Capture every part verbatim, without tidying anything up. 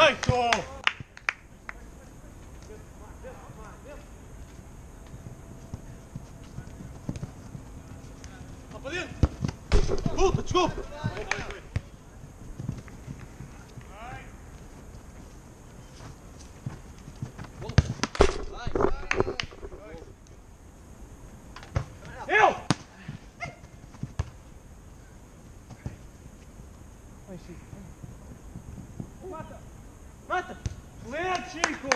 Feito! Lá para dentro! Desculpa, desculpa! Eu! Vai, Chico. Mata! Mata! Excelente, Chico!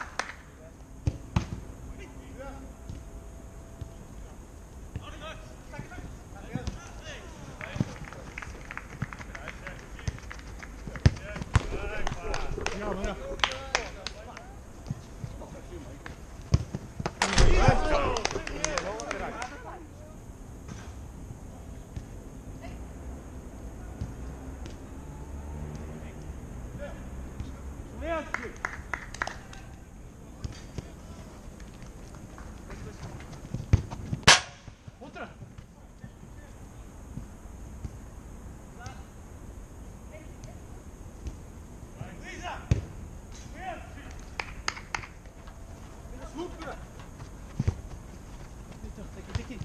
Outra! Lisa! Super! Aqui, aqui.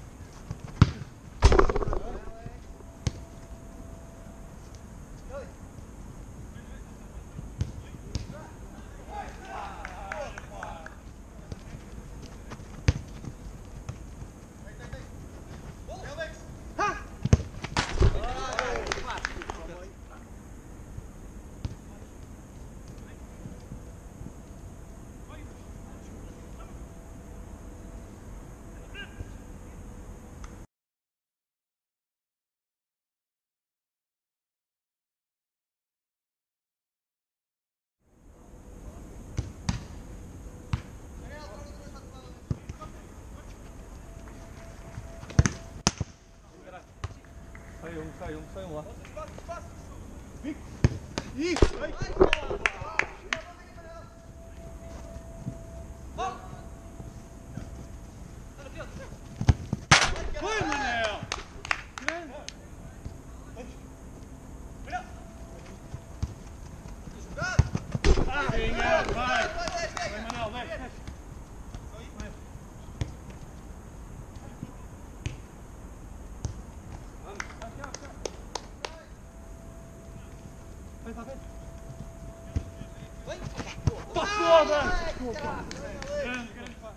Sai um, sai um, sai um lá. Ih! Ai! Vai, Manel! Vai, vai! Vai, Manel, vai! Vai, vai, vai! Passou, velho! Desculpa! Grande, grande, pá!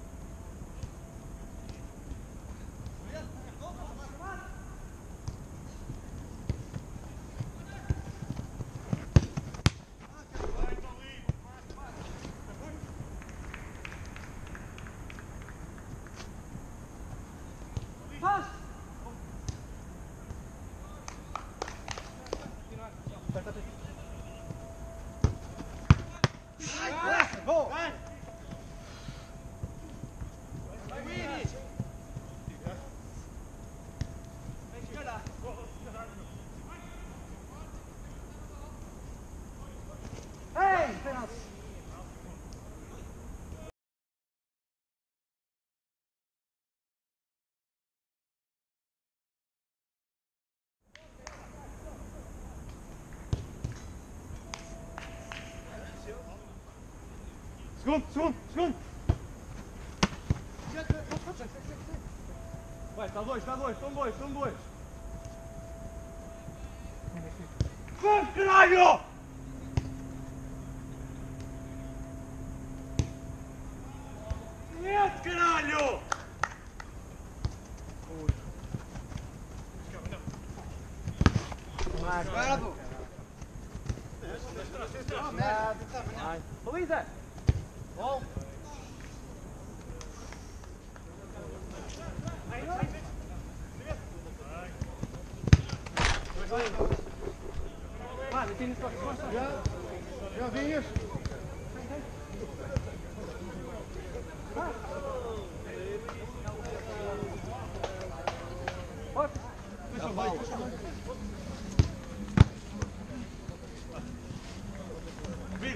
Segundo, segundo, segundo! Vai, está dois, está dois, estão dois, estão dois! Vamos, caralho! Silêncio, caralho! Bravo! Luísa! Bom! Mano, tem isso aqui. Já, já vinhas? Pode? Deixa eu ver, deixa eu ver. Vir!